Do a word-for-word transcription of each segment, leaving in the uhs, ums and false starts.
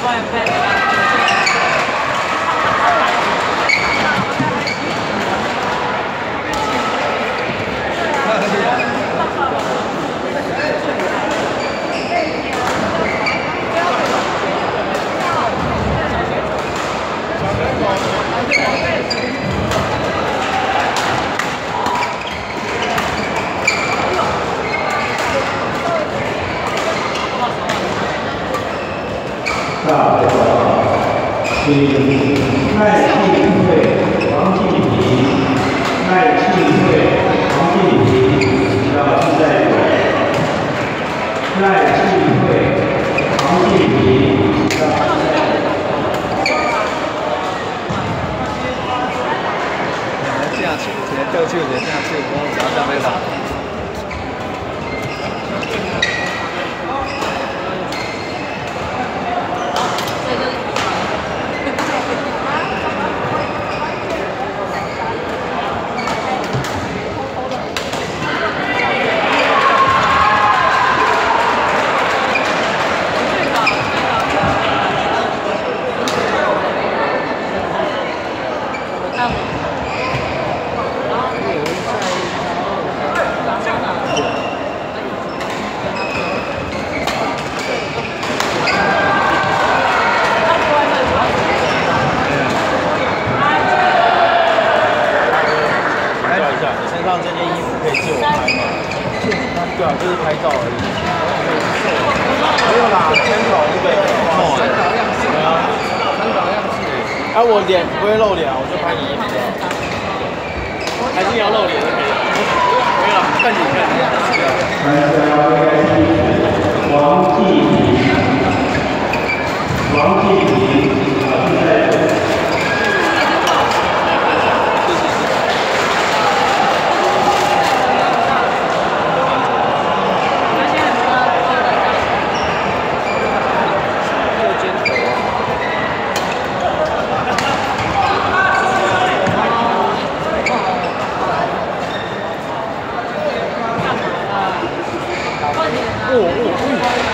请赖庆慧、王静平、赖庆慧、王静平到自在馆。赖庆慧、王静平到自在馆。 这样去，直接掉去，直接这样去，我只要这样被打。 对啊，就是拍照而已。没有啦，参考那个参考样式。对啊，参考样式。哎，我脸不会露脸啊，我就拍你衣服就好。还是你要露脸就可以了。没有啦，看你看你。 王继平，王继平，在。 哦哦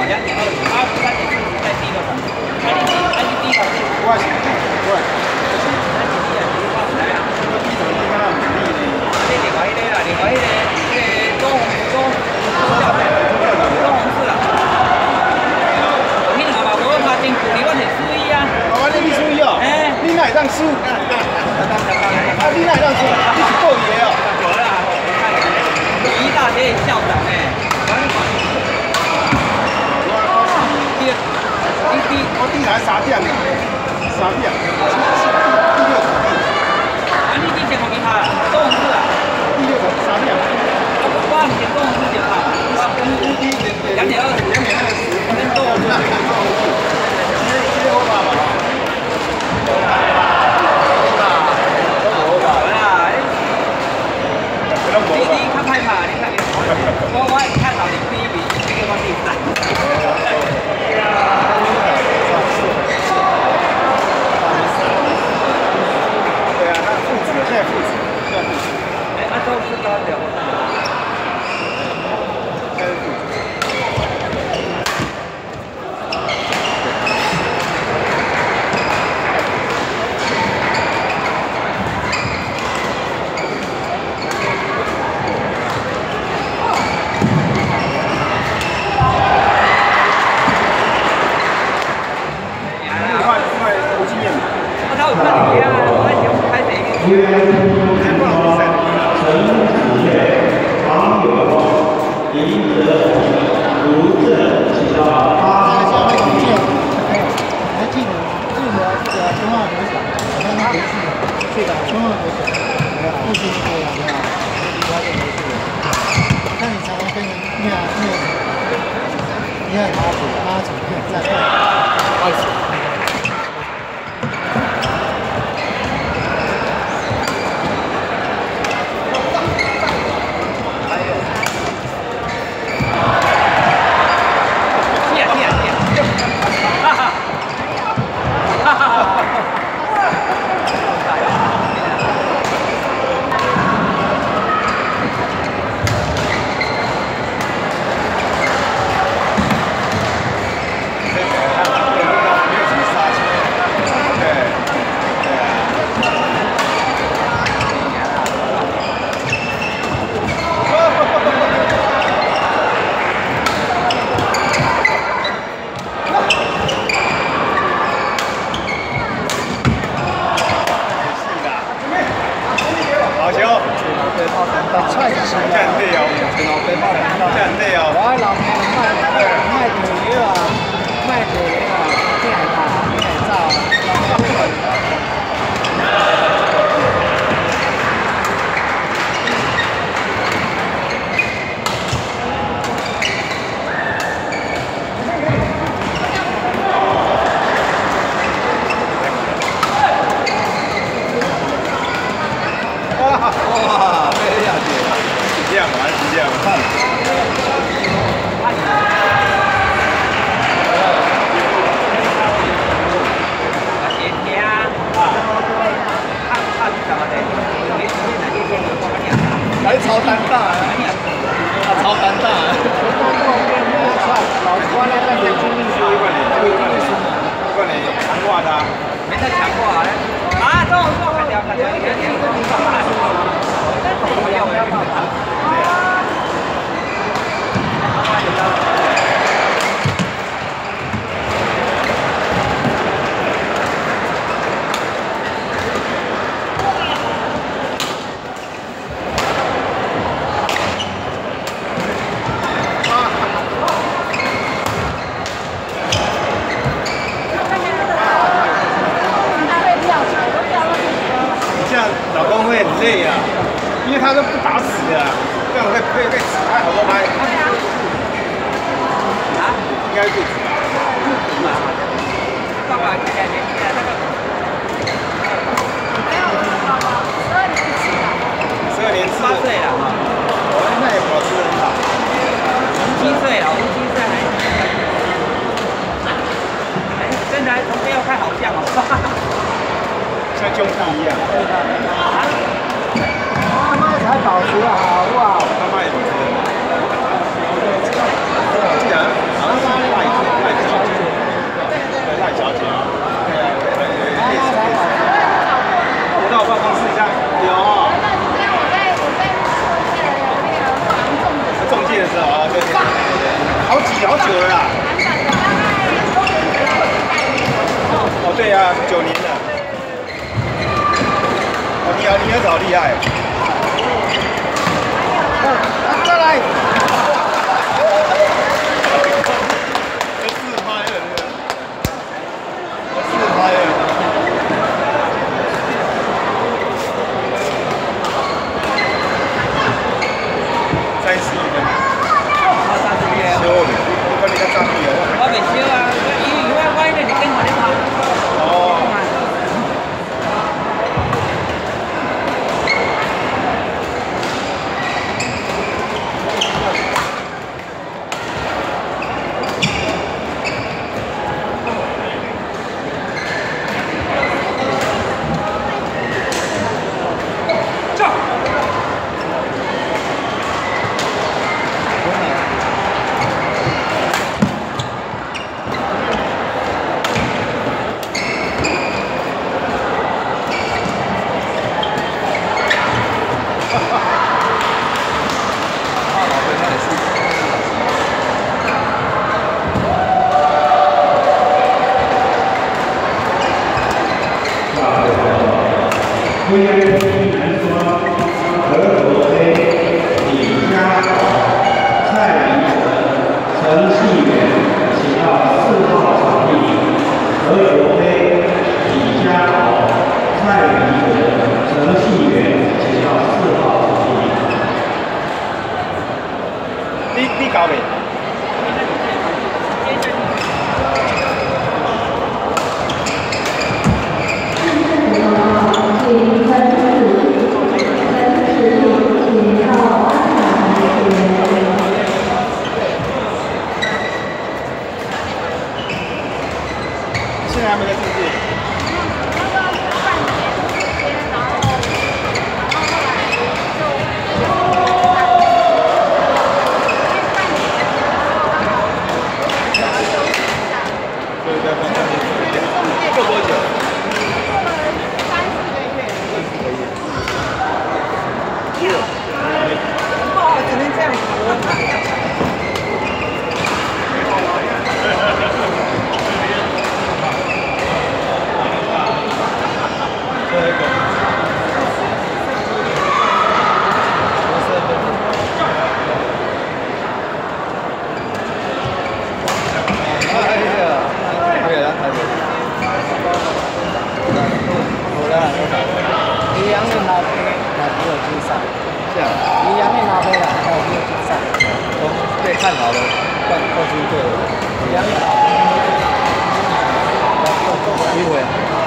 两点二十，啊，三点四十在第二场，那你第那你第一场是？ 我是我， 那你第二场是放谁啊？ 第一场你看到努力呢。 你另外一个啦，另外一个，那个中中中红色啦。你两把无拍进去，你我是输伊啊。 我你输伊哦。哎，你哪会当输？啊，你哪会当输？你是故意的哦。 无啦，一大街校长诶。 你第我第台三点，三点，第六场。 啊，你之前我给他中红色啊。 第六场三点。 我我唔是中红色就他，我两点二十，两点二十，跟中红色。 第六场嘛。 你你较害怕，你看，我我看到你第一名，你给我第三。 对啊，那父子，现在父子，现在父子。 哎，按照是高点，我看到。 现在是父子。 他妈也不是。既然，啊， 好几好久了啦。哦，对呀、啊，九年了。哦，你儿你儿子好厉害。嗯，再来。四拍了，四拍了。三十一分。 我三十一小的，我看你较早起哦。 我未少啊，因为我我迄个是跟我咧拍。哦。 V I P 男双何国飞、李佳豪、蔡怡晨、陈细元，请到四号场地。何国飞、李佳豪、蔡怡晨、陈细元，请到四号场地。 你你搞未？现在还没在自己。过多久？三十个月。三十个月。哦，只能这样子。 一样的拿杯，拿比我精彩。 这样。 一样的拿杯啦，拿比我精彩。 都被看好了，冠冠军队。 一样的拿杯。 几回？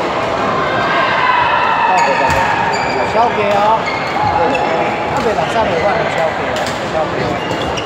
八个八个。小鸡哦。啊，袂六三个万小鸡哦，小鸡。